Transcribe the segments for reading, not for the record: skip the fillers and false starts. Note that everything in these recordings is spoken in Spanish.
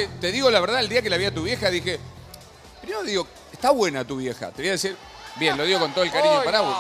Te digo la verdad, el día que la vi a tu vieja dije, primero digo, está buena tu vieja. Te voy a decir, bien, lo digo con todo el cariño para vos.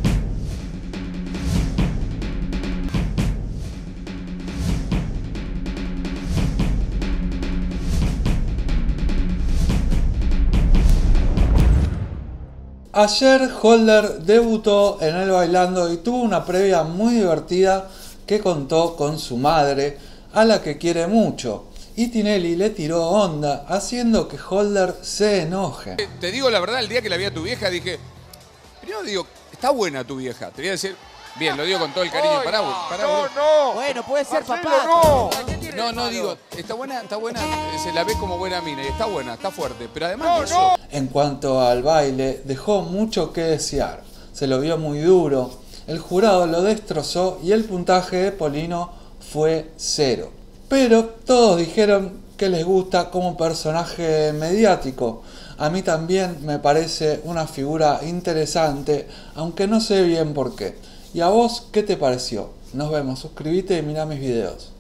Ayer Holder debutó en El Bailando y tuvo una previa muy divertida que contó con su madre, a la que quiere mucho, y Tinelli le tiró onda, haciendo que Holder se enoje. Te digo la verdad, el día que la vi a tu vieja dije, primero digo, está buena tu vieja. Te voy a decir, bien, lo digo con todo el cariño para vos. No. Bueno, puede ser papá. No, digo, está buena, se la ve como buena mina y está buena, está fuerte, pero además de eso... En cuanto al baile, dejó mucho que desear, se lo vio muy duro, el jurado lo destrozó y el puntaje de Polino fue 0. Pero todos dijeron que les gusta como personaje mediático. A mí también me parece una figura interesante, aunque no sé bien por qué. ¿Y a vos qué te pareció? Nos vemos, suscríbete y mira mis videos.